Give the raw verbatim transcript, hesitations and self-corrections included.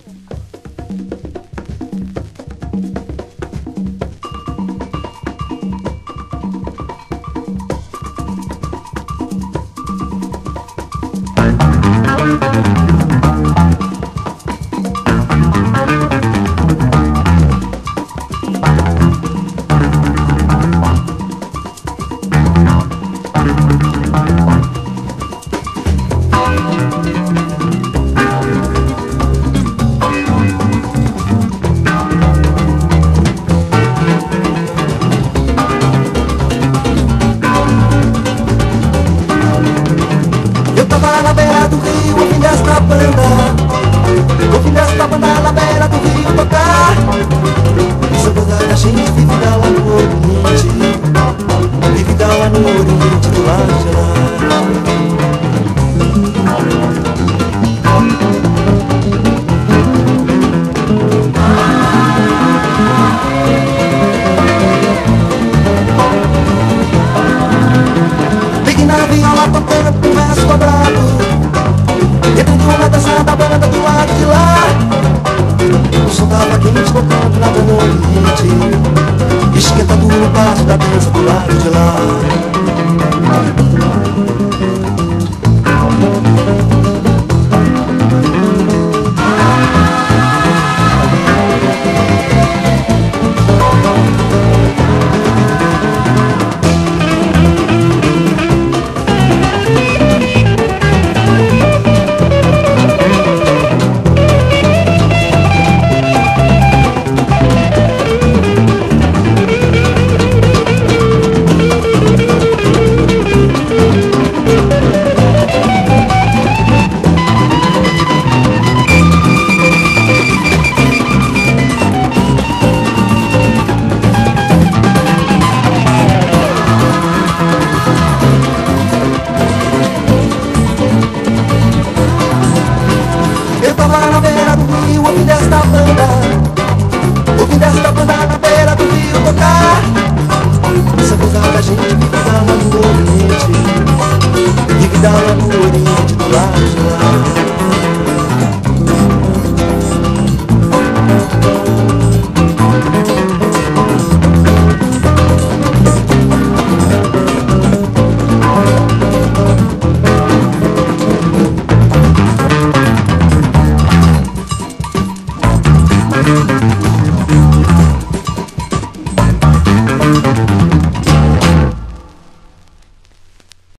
Na beira do rio, ao fim desta banda, ao fim desta banda, na beira do rio tocar. Saudade a gente vive lá no Oriente, vive lá no Oriente do lado de lá. Peguei na viola tocando com o verso dobrado, dentro de uma dança da banda do lado de lá. O som tava quente tocando na banda Oriente, esquentando o passo da dança do lado de lá. Na beira do rio, ao fim desta banda, ao fim desta banda, na beira do rio tocar. Essa coisa da gente vive lá no Oriente, vive lá no Oriente do lado de lá.